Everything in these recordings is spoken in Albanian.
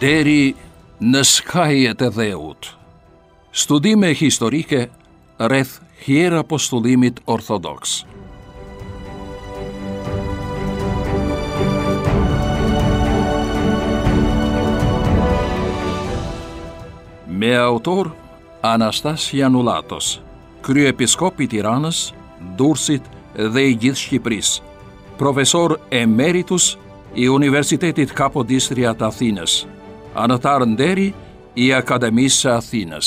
Deri në skajet e dheut. Studime historike rreth hierapostullimit orthodoks. Me autor Anastas Janulatos, kryepiskop I Tiranës, Durrësit dhe I gjithë Shqipërisë, profesor emeritus I Universitetit Kapodistria të Athinës, anëtar nderi I Akademisë së Athinës.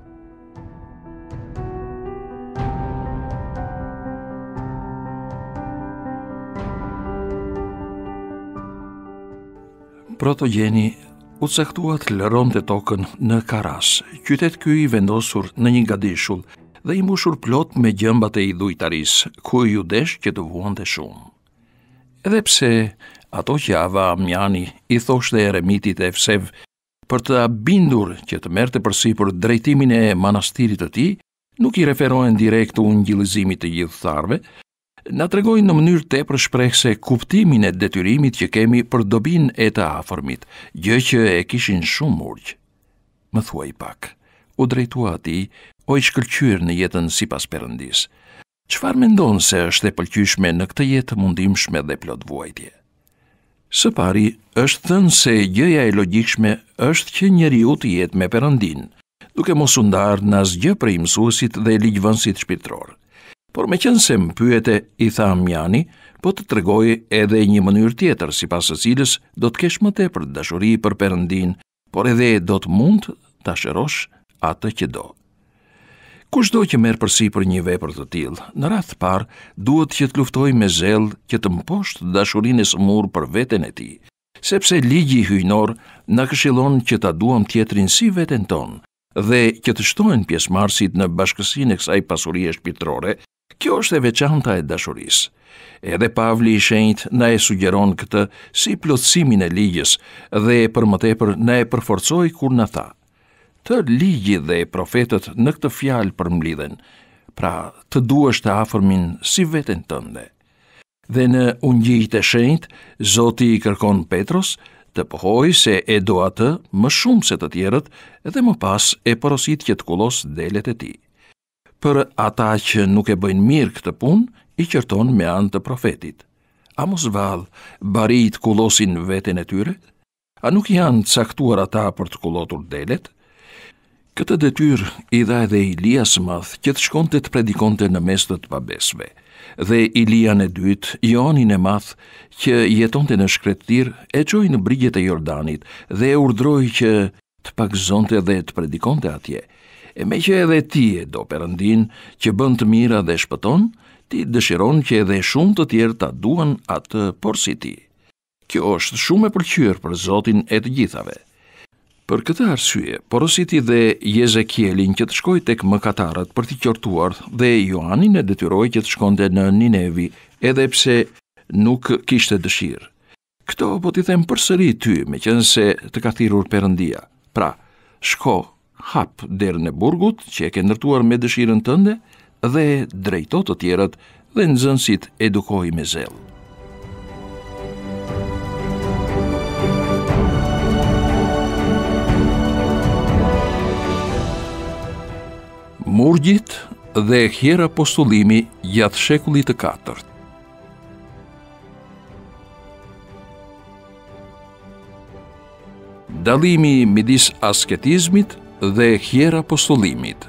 Protogjeni u caktua të lëronte tokën në Karas, qytet ky I vendosur në një gadishull dhe I mbushur plot me gjëmbat e idhujtarisë, ku ju desh që të vuante shumë. Edhe pse ato që Ava Amjani I thoshte eremitit Evsev për të bindur që të merrte përsipër drejtimin e manastirit të tij, nuk I referohen direkt ungjillëzimit të gjithë tharve, na tregojnë në mënyrë tepër shprehse kuptimin e detyrimit që kemi për dobin e të afërmit, gjë që e kishin shumë urgj. Më thuaj pak, u drejtua atij, o I shkëlqyer në jetën sipas Perëndis. Çfarë mendon se është e pëlqyeshme në këtë jetë mundimshme dhe plot vuajtje? Së pari, është thënë se gjëja e logjikshme është që njeriu të jetë me Perëndin, duke mos u ndarë në asgjë prej mësuesit dhe ligjvënësit shpirtëror. Por meqense më pyete, I tha Amjani, po të tregoj edhe një mënyrë tjetër, sipas së cilës do të kesh më tepër dashuri për Perëndin, por edhe do të mund ta shërosh atë që do. Kushdo që merr përsipër një vepër të tillë, në radhë të parë duhet që të luftojë me zell që të mposhtë dashurinë e smur për veten e tij, sepse ligji hyjnor na këshillon që ta duam tjetrin si veten tonë dhe që të shtohen pjesëmarrësit në bashkësinë e kësaj pasurie shpirtërore. Kjo është e veçanta e dashurisë. Edhe Pavli I Shenjtë na e sugjeron këtë si plotësimin e ligjës dhe për më tepër na e përforcoi kur na tha: të ligji dhe profetët në këtë fjalë përmblidhen, pra të duash të afërmin si veten tënde. Dhe në Ungjillit e Shenjtë, Zoti I kërkon Petros të pohojë se e do atë më shumë se të tjerët dhe më pas e porosit që të kullos delet e tij. Për ata që nuk e bëjnë mirë këtë punë, I qërton me anë të profetit. A mos vallë barit kullosin veten e tyre? A nuk janë caktuar ata për të kullotur delet? Këtë detyrë I dha edhe Ilias madh që të shkonte të predikonte në mes të pabesve, dhe Ilian e dytë, Joanin e madh, që jetonte në shkretëtir, e çoi në brigjet e Jordanit dhe e urdhroi që të pagëzonte dhe të predikonte atje. E me që edhe ti e do Perëndin që bën të mira dhe shpëton, ti dëshiron që edhe shumë të tjerë ta duan atë por si ti. Kjo është shumë e pëlqyer për Zotin e të gjithave. Për këtë arsye, porositi dhe Jezekielin që të shkojë tek mëkatarët për t'i qortuar dhe Joanin e detyroi që të shkonte në Ninevi, edhe pse nuk kishte dëshirë. Këto po t'i them përsëri ty, meqense të ka thirrur Perëndia. Pra, shko, hap derën e burgut që e ke ndërtuar me dëshirën tënde dhe drejto të tjerët dhe nxënësit edukoj me zell. Murgjit dhe hierapostullimi gjatë shekullit të katërt. Dallimi midis asketizmit dhe hierapostullimit.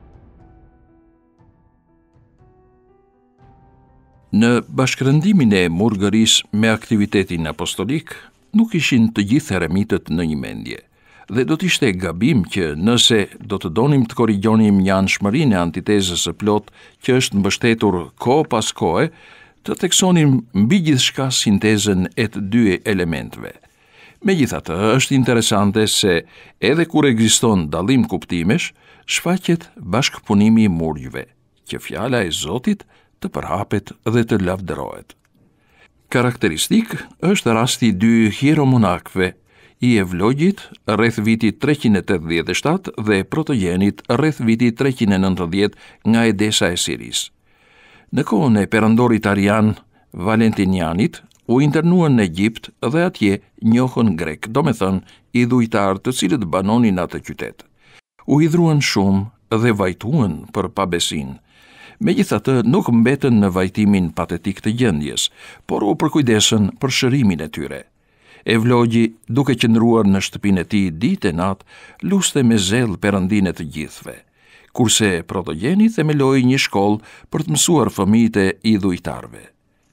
Në bashkërëndimin e murgërisë me aktivitetin apostolik, nuk ishin të gjithë eremitët në një mendje. Dhe do t'ishte gabim që nëse do të donim të korrigjonim një anshmërinë e antitezës së plot që është mbështetur kohë pas kohe, të theksonim mbi gjithçka sintezën e të dy elementeve. Megjithatë, është interesante se edhe kur ekziston dallim kuptimesh, shfaqet bashkëpunimi I murgjve, që fjala e Zotit të përhapet dhe të lavdërohet. Karakteristik është rasti I dy hieromonakëve, I Evlogjit rreth vitit 387 dhe Protogenit rreth vitit 390 nga Edesa e Siris. Në kohën e perandorit Arian Valentinianit, U internuan në Egjipt dhe atje njohën grek, do me thënë idhujtar të cilët banonin atë qytet. U hidhruan shumë dhe vajtuan për pabesin. Megjithatë nuk mbetën në vajtimin patetik të gjendjes, por u përkujdesën për shërimin e tyre. Evlogji, duke qëndruar në shtëpinë e tij ditë e natë, luste me zell Perëndinë e të gjithëve, kurse Protogjeni themeloi një shkollë për të mësuar fëmijët e idhujtarëve.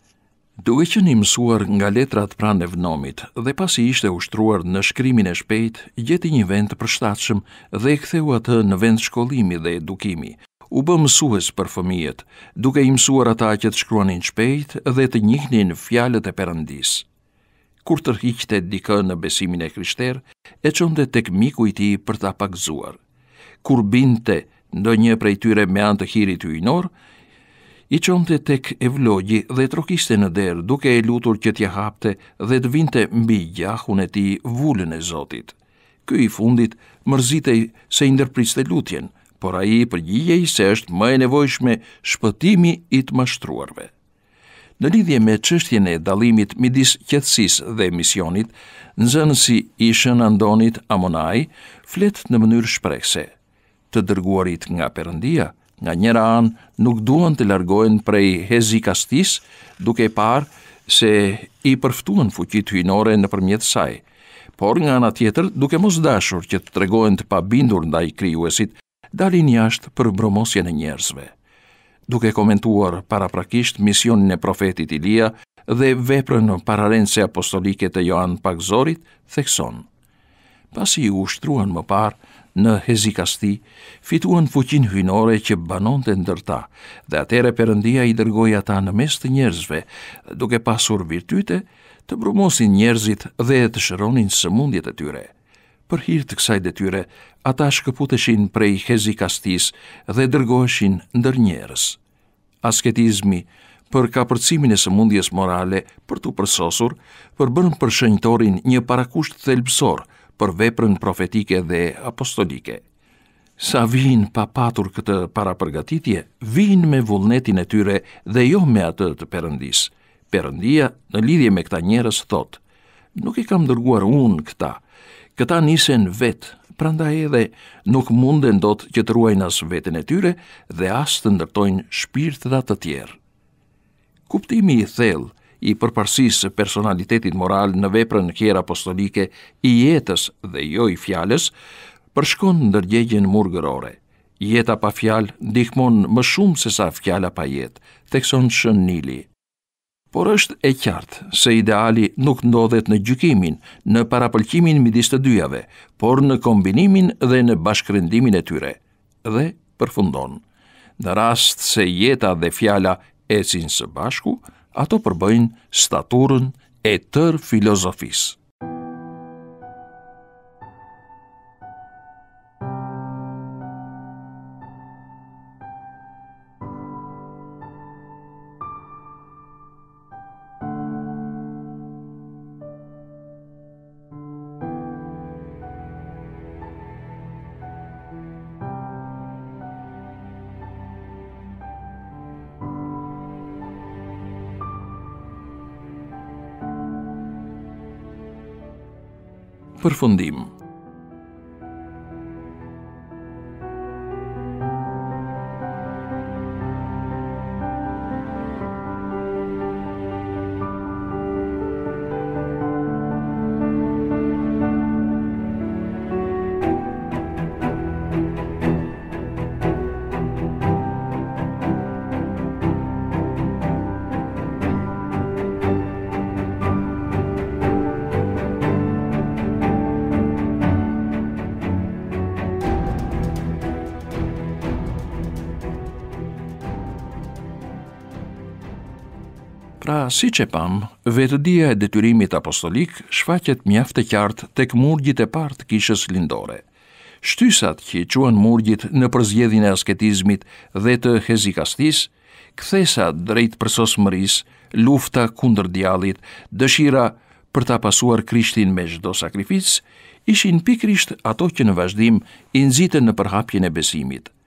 Duke qenë i mësuar nga letrat pranë Evnomit dhe pasi ishte ushtruar në shkrimin e shpejt, gjeti një vend të përshtatshëm dhe e ktheu atë në vend shkollimi dhe edukimi. U bë mësues për fëmijët, duke i mësuar ata që të shkruanin shpejt dhe të njihnin fjalët e Perëndisë. Kur tërhiqte dikë në besimin e krishterë, e çonte tek miku i tij për ta pagëzuar. Kur binte ndonjë prej tyre me anë të hirit hyjnor, i çonte tek Evlogji dhe trokiste në derë, duke e lutur që t'ja hapte dhe të vinte mbi gjahun e tij vulën e Zotit. Ky i fundit mërzitej se i ndërpriste lutjen, por ai përgjigjej se është më e nevojshme shpëtimi i të mashtruarve. Në lidhje me çështjen e dallimit midis qetësisë dhe misionit, nxënësi i Shën Andonit Amonai flet në mënyrë shprehse. Të dërguarit nga Perëndia, nga njëra anë, nuk duan të largohen prej hezikastisë, duke parë se i përftuan fuqitë hyjnore nëpërmjet saj, por nga ana tjetër, duke mos dashur që të tregohen të pabindur ndaj krijuesit, dalin jashtë për bromosjen e njerëzve. Duke komentuar paraprakisht misionin e profetit Ilia dhe veprën pararendëse apostolike të Joan Pagzorit, thekson: pasi u ushtruan më parë në hezikasti, fituan fuqinë hyjnore që banonte ndërta, dhe atëherë Perëndia i dërgoi ata në mes të njerëzve, duke pasur virtyte të brumosin njerëzit dhe të shëronin sëmundjet e tyre. Për hir të kësaj detyre, ata shkëputeshin prej hezikastisë dhe dërgoheshin ndër njerëz. Asketizmi, për kapërcimin e sëmundjes morale, për t'u përsosur, përbën për shenjtorin një parakusht thelbësor për veprën profetike dhe apostolike. Sa vinë pa patur këtë parapërgatitje, vinë me vullnetin e tyre dhe jo me atë të Perëndisë. Perëndia, në lidhje me këta njerëz, thotë: nuk i kam dërguar unë këta nisen vetë, prandaj edhe nuk munden dot që të ruajnë as veten e tyre dhe as të ndërtojnë shpirtrat të tjerë. Kuptimi i thellë i përparësisë së personalitetit moral në veprën hier apostolike i jetës dhe jo i fjalës, përshkon ndërgjegjen murgërore. Jeta pa fjalë ndihmon më shumë se sa fjala pa jetë, thekson Shën Nili. Por është e qartë se ideali nuk ndodhet në gjykimin, në parapëlqimin midis të dyjave, por në kombinimin dhe në bashkërendimin e tyre. Dhe përfundon: në rast se jeta dhe fjala ecin së bashku, ato përbëjnë staturën e tërë filozofisë. Përfundim. Pra, si që pam, vetëdia e detyrimit apostolik shfaqet mjaft e qartë tek murgjit e parë të kishës lindore. Shtysat që i quan murgjit në përzgjedhjen e asketizmit dhe të hezikastisë, kthesa drejt përsosmërisë, lufta kundër djallit, dëshira për ta pasuar Krishtin me çdo sakrificë, ishin pikërisht ato që në vazhdim i nxitën në përhapjen e besimit.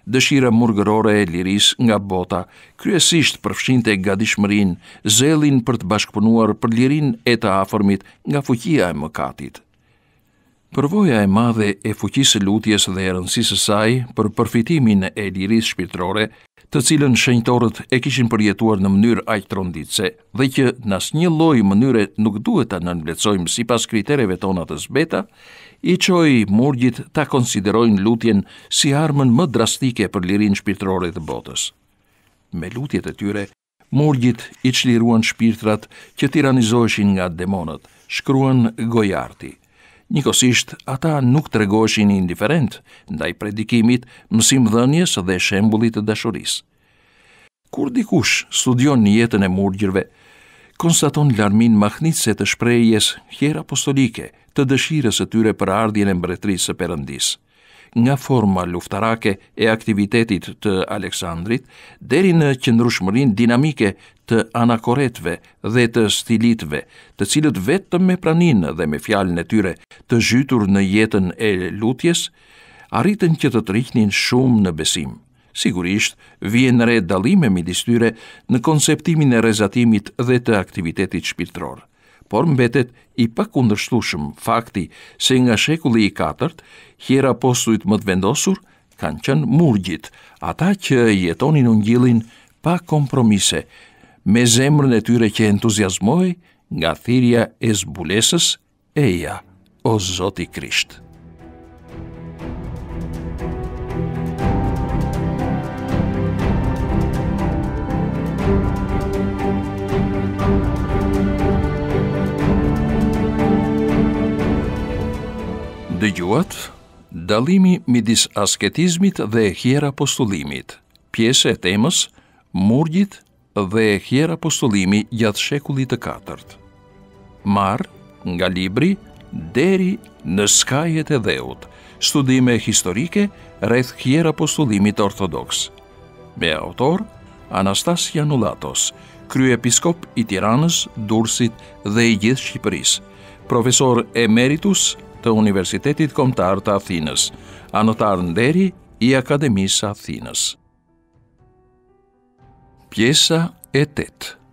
dëshira murgërore e lirisë nga bota, kryesisht përfshinte gatishmërinë, zellin për të bashkëpunuar për lirinë e të afërmit nga fuqia e mëkatit. Përvoja e madhe e fuqisë së lutjes dhe e rëndësisë së saj për përfitimin e lirisë shpirtërore, të cilën shenjtorët e kishin përjetuar në mënyrë aq tronditse dhe që në asnjë lloj mënyre nuk duhet ta nënvlerësojmë sipas kritereve tona të zbeta, i çoi murgjit ta konsiderojnë lutjen si armën më drastike për lirinë shpirtërore të botës. Me lutjet e tyre, murgjit i çliruan shpirtrat që tiranizoheshin nga demonët, shkruan Gojarti. Njëkohësisht, ata nuk tregoheshin indiferent ndaj predikimit, mësimdhënies dhe shembullit të dashurisë. Kur dikush studion jetën e murgjërve, konstaton larmin mahnitse të shprehjes hierapostolike të dëshirës së tyre për ardhjen e mbretërisë së Perëndisë. Nga forma luftarake e aktivitetit të Aleksandrit deri në qëndrueshmërinë dinamike të anakoretëve dhe të stilitëve, të cilët vetëm me praninë dhe me fjalën e tyre të zhytur në jetën e lutjes, arritën që të tërhiqnin shumë në besim. Sigurisht, vjen re dallime midis tyre në konceptimin e rrezatimit dhe të aktivitetit shpirtëror. Por mbetet i pakundërshtueshëm fakti se nga shekulli i IV, hierapostujt më të vendosur kanë qenë murgjit, ata që jetonin ungjillin pa kompromise, me zemrën e tyre që entuziazmoi nga thirrja e zbulesës, eja, o Zoti Krisht. Dëgjuat dallimi midis asketizmit dhe hierapostullimit, pjesë e temës Murgjit dhe hierapostulimi gjatë shekullit të IV. Marr nga libri Deri në skajet e dheut, studime historike rreth hierapostullimit ortodoks. Me autor Anastas Janulatos, kryepiskop i Tiranës, Durrësit dhe i gjithë Shqipërisë, profesor emeritus të Universitetit Kombëtar të Athinës, anëtar nderi i Akademisë së Athinës. Pjesa e 8.